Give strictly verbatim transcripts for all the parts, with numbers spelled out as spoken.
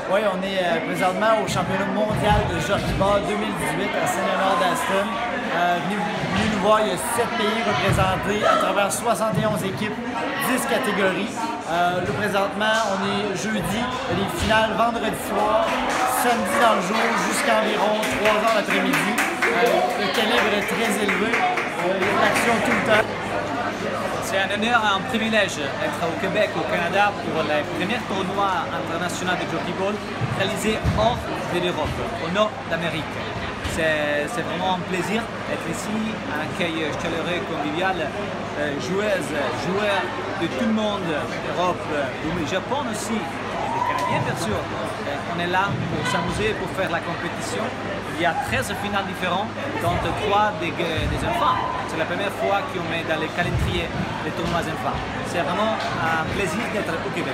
Oui, on est euh, présentement au championnat mondial de jockey-ball deux mille dix-huit à Saint-Léonard d'Aston. Euh, venez, venez nous voir, il y a sept pays représentés à travers soixante et onze équipes, dix catégories. Euh, là, présentement, on est jeudi, les finales vendredi soir, samedi dans le jour jusqu'à environ trois heures l'après-midi. Euh, le calibre est très élevé, euh, il y a de l'action tout le temps. C'est un honneur et un privilège d'être au Québec, au Canada, pour le premier tournoi international de jockey-ball réalisé hors de l'Europe, au nord d'Amérique. C'est vraiment un plaisir d'être ici, un accueil chaleureux, convivial, euh, joueuses, joueurs de tout le monde, Europe, du Japon aussi, et des Canadiens bien sûr. Euh, on est là pour s'amuser, pour faire la compétition. Il y a treize finales différentes, dont trois des, des enfants. C'est la première fois qu'on met dans les calendriers les tournois enfants. C'est vraiment un plaisir d'être au Québec.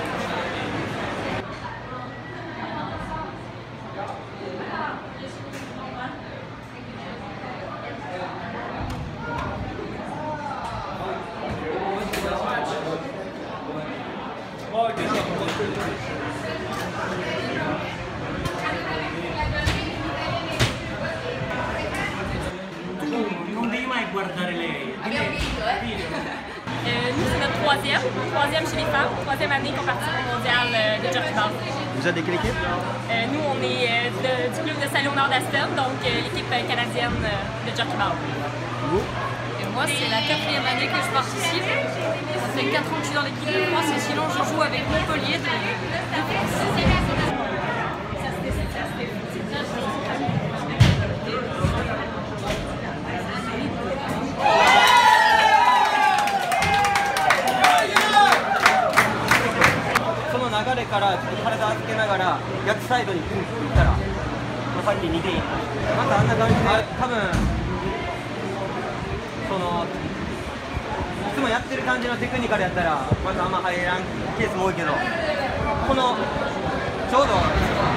Abbiamo vinto, eh? Euh, nous, c'est notre troisième, troisième chez les femmes, troisième année qu'on participe au mondial euh, de jockey-ball. Vous êtes de quelle équipe? Euh, nous, on est euh, de, du club de Saint-Léonard d'Aston, donc euh, l'équipe canadienne euh, de jockey-ball. Vous? Et moi, c'est la quatrième année que je participe. Ça fait quatre ans que je suis dans l'équipe de France et sinon je joue avec Montpellier de, de France. 流れからちょっと体預けながら逆サイドにクンクンいったら、まあ、さっきにてんまたあんな感じで多分そのいつもやってる感じのテクニカルやったらまたあんま入らんケースも多いけどこのちょうど